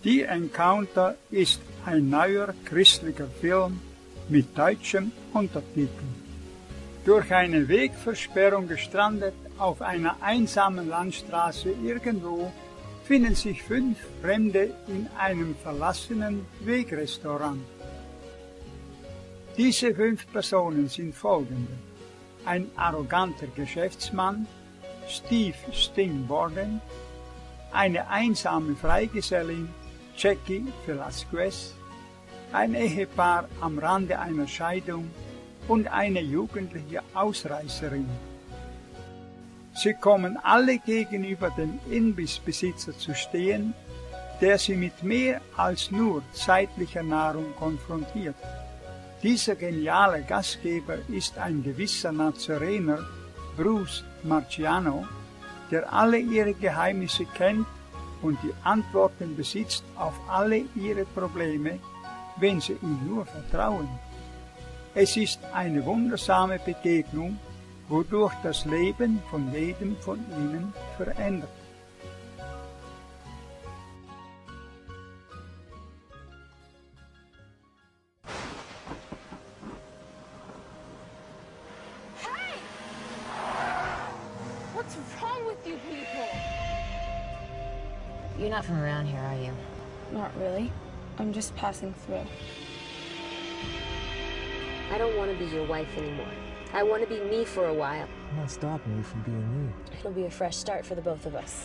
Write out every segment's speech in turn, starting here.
Die Encounter ist ein neuer christlicher Film mit deutschem Untertitel. Durch eine Wegversperrung gestrandet auf einer einsamen Landstraße irgendwo finden sich 5 Fremde in einem verlassenen Wegrestaurant. Diese 5 Personen sind folgende: ein arroganter Geschäftsmann, Steve Sting Borden, eine einsame Freigesellin, Jackie Velasquez, ein Ehepaar am Rande einer Scheidung und eine jugendliche Ausreißerin. Sie kommen alle gegenüber dem Imbissbesitzer zu stehen, der sie mit mehr als nur zeitlicher Nahrung konfrontiert. Dieser geniale Gastgeber ist ein gewisser Nazarener, Bruce Marciano, der alle ihre Geheimnisse kennt und die Antworten besitzt auf alle ihre Probleme, wenn sie ihm nur vertrauen. Es ist eine wundersame Begegnung, wodurch das Leben von jedem von ihnen verändert. Hey! What's wrong with you people? You're not from around here, are you? Not really. I'm just passing through. I don't want to be your wife anymore. I want to be me for a while. I'm not stopping you from being you. It'll be a fresh start for the both of us.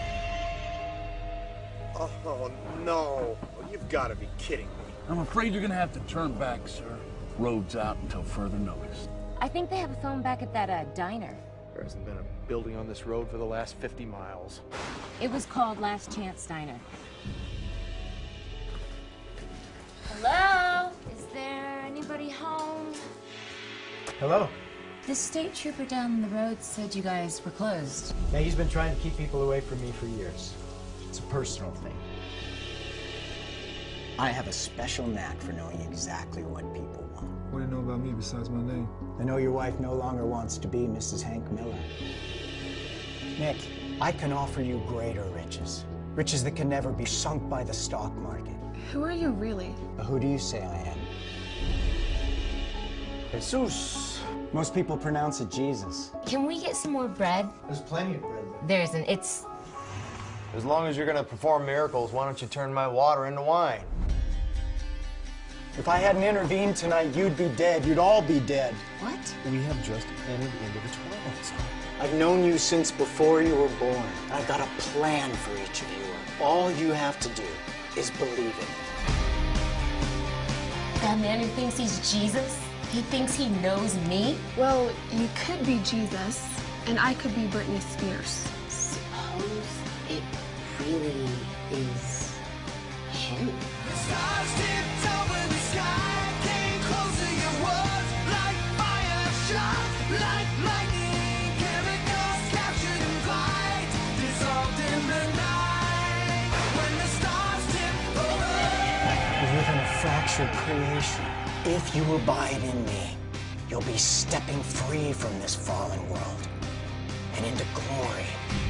Oh, no. You've got to be kidding me. I'm afraid you're gonna have to turn back, sir. Road's out until further notice. I think they have a phone back at that diner. There hasn't been a building on this road for the last 50 miles. It was called Last Chance Diner. Hello? Is there anybody home? Hello? The state trooper down the road said you guys were closed. Yeah, he's been trying to keep people away from me for years. It's a personal thing. I have a special knack for knowing exactly what people want. What do you know about me besides my name? I know your wife no longer wants to be Mrs. Hank Miller. Nick, I can offer you greater riches. Riches that can never be sunk by the stock market. Who are you really? Who do you say I am? Jesus. Most people pronounce it Jesus. Can we get some more bread? There's plenty of bread there. There isn't. It's... As long as you're going to perform miracles, why don't you turn my water into wine? If I hadn't intervened tonight, you'd be dead. You'd all be dead. What? We have just entered into the twilight zone. I've known you since before you were born. I've got a plan for each of you. All you have to do is believe it. That man who thinks he's Jesus? He thinks he knows me? Well, you could be Jesus, and I could be Britney Spears. Suppose it really is him? Within a fractured creation, if you abide in me, you'll be stepping free from this fallen world and into glory.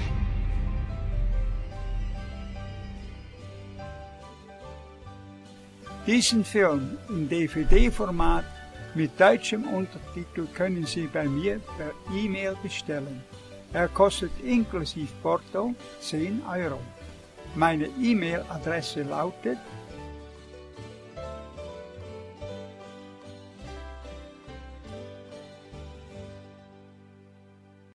Diesen Film in DVD-Format mit deutschem Untertitel können Sie bei mir per E-Mail bestellen. Er kostet inklusive Porto 10 €. Meine E-Mail-Adresse lautet